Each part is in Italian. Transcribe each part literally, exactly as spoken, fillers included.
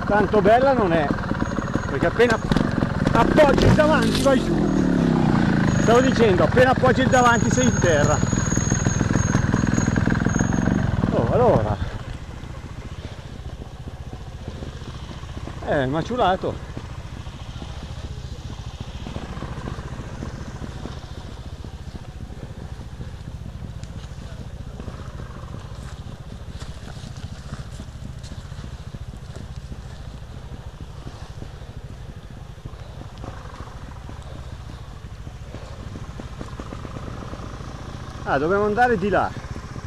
tanto bella non è, perché appena appoggi il davanti vai giù. Stavo dicendo, appena appoggi il davanti sei in terra. Oh, allora eh, maciulato. Ah, dobbiamo andare di là.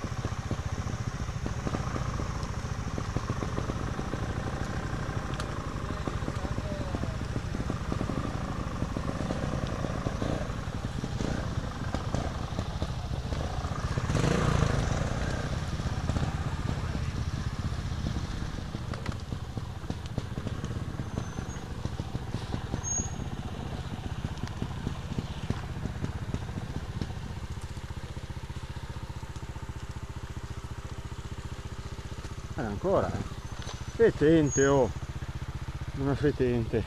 Eh, ancora, eh. Fetente, oh, una fetente.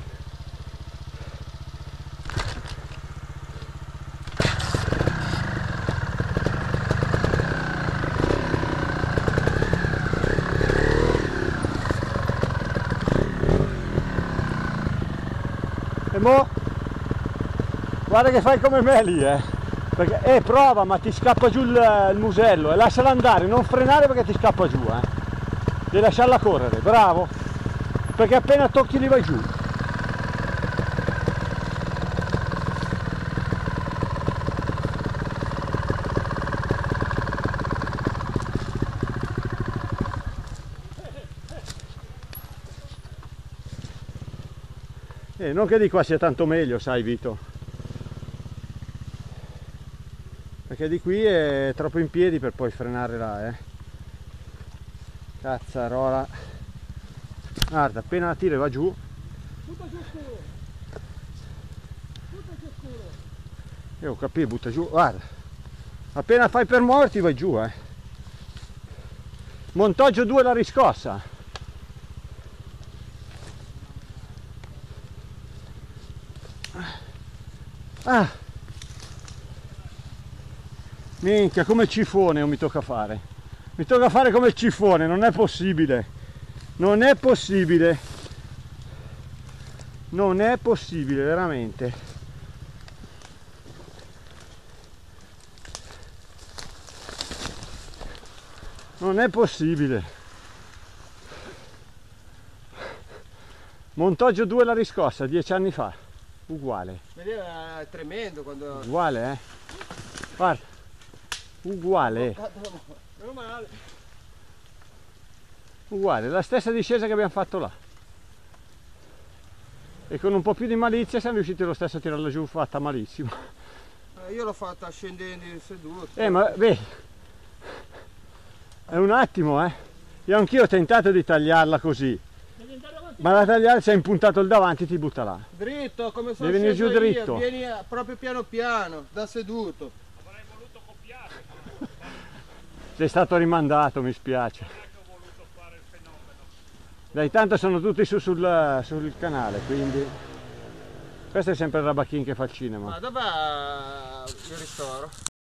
E mo, guarda che fai come me lì, eh. Perché, eh, prova, ma ti scappa giù il, il musello, e lasciala andare, non frenare perché ti scappa giù, eh. Devi lasciarla correre, bravo, perché appena tocchi li vai giù. Eh, non che di qua sia tanto meglio, sai Vito, perché di qui è troppo in piedi per poi frenare là, eh. Cazzarola, guarda, appena la tiro e va giù. Butta giù scuro, butta giù scuro. Io ho capito, butta giù, guarda, appena fai per morti vai giù, eh. Montoggio due la riscossa. Ah, minchia, come il cifone mi tocca fare. Mi tocca fare come il cifone, non è possibile. Non è possibile. Non è possibile, veramente. Non è possibile. Montoggio due la riscossa, dieci anni fa. Uguale. È tremendo quando... Uguale, eh. Guarda. Uguale. Meno male. Uguale, la stessa discesa che abbiamo fatto là. E con un po' più di malizia siamo riusciti lo stesso a tirarla giù, fatta malissimo. Eh, io l'ho fatta scendendo in seduto. Eh, ma vedi, è un attimo, eh. Io anch'io ho tentato di tagliarla così. Ma la tagliare si è impuntato il davanti e ti butta là. Dritto, come sono Devi venire giù sceso io, dritto. vieni proprio piano piano, da seduto. Avrei voluto copiare. Sei stato rimandato, mi spiace. Ho voluto fare il fenomeno. Dai, tanto sono tutti su sul, sul canale, quindi... Questo è sempre il Rabacchin che fa il cinema. Ma dov'è il ristoro?